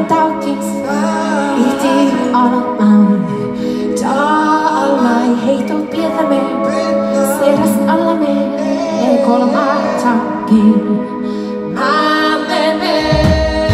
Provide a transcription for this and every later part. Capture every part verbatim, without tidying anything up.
without this Riktigt annat namn. Ta all my hate och beda med. Seras alla med. Jag kollar mattakin. Amen med.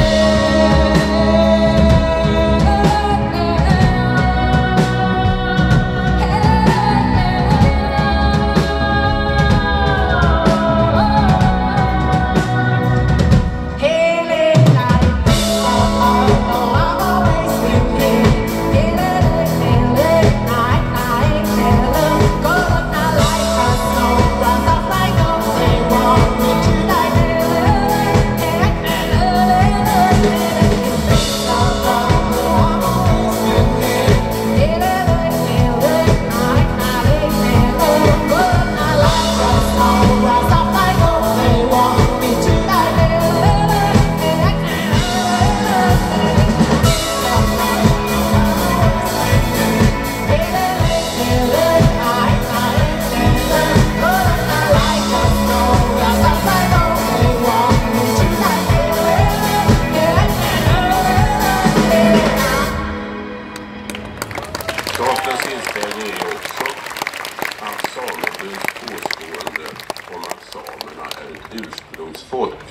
Statens inställning är också att samebyns påstående om att samerna är ett ursprungsfolk